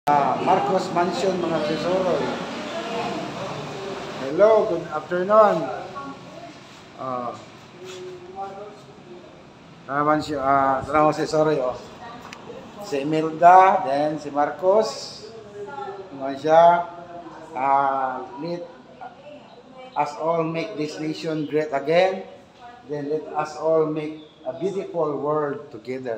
Marcos Mansion mga Suroy. Hello, good afternoon. Tanaw si Suroy oh. Si Imelda, then si Marcos. Ngayon siya, let us all make this nation great again. Then let us all make a beautiful world together.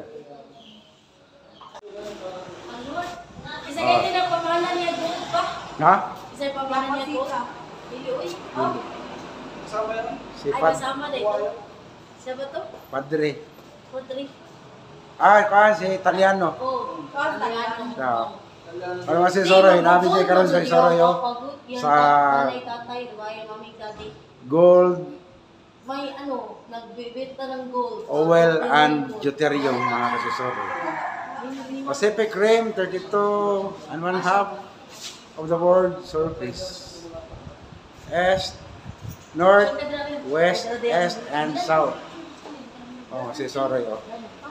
Isa kayo na pamahalan niya doon ba? Ha? Isa yung pamahalan niya doon? Lili, oh. Si Ay, kasama dito. Siya ba to? Padre. Padre. Si Italiano. Oo. Italiano. Ano si Suroy, namin siya karon sa Suroy sa tatay, bayan, mami, daddy. gold, May nagbibenta ng gold. oil, and deuterium mga kasusuroy. Pacific Rim, 32 and 1/2 of the world surface. East, north, west, east, and south. Oh, si Suroy oh.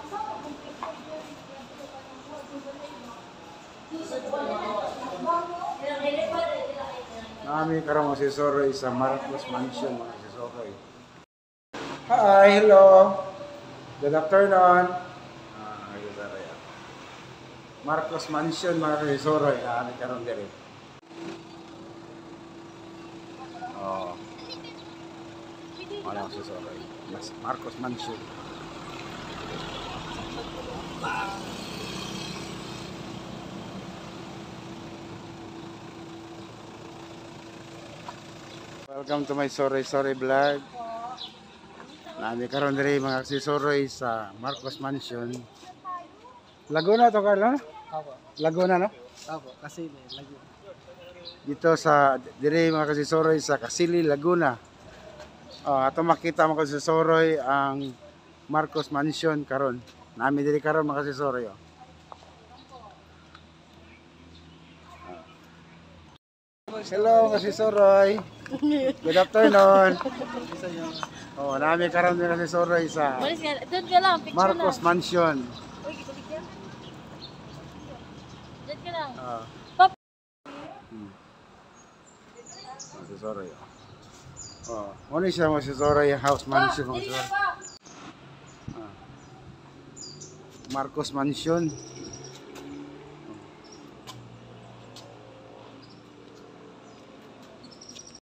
Nami karon si Suroy sa Marcos Mansion mga si Suroy. Hi, hello. Good afternoon. Marcos Mansion mga si Suroy, nami karon dire. Oh. Wala si Suroy. Marcos Mansion. Welcome to my Suroy Suroy vlog. Nami karon diri mga si Suroy sa Marcos Mansion. Laguna to Carlo? Opo. Laguna no? Opo, Kasili, Laguna. Dito sa diri mga si Suroy sa Kasili, Laguna. Ato makita mga si Suroy ang Marcos Mansion karon. Nami diri karon mga si Suroy. Hello mga si Suroy. Good afternoon. Nami karon mga si Suroy sa Doon ka lang, picture Marcos lang. Mansion. Uy, balik ka. Doon ka lang. Si Suroy. Ano siya mga si Suroy house mansion mga si Suroy. Marcos Mansion.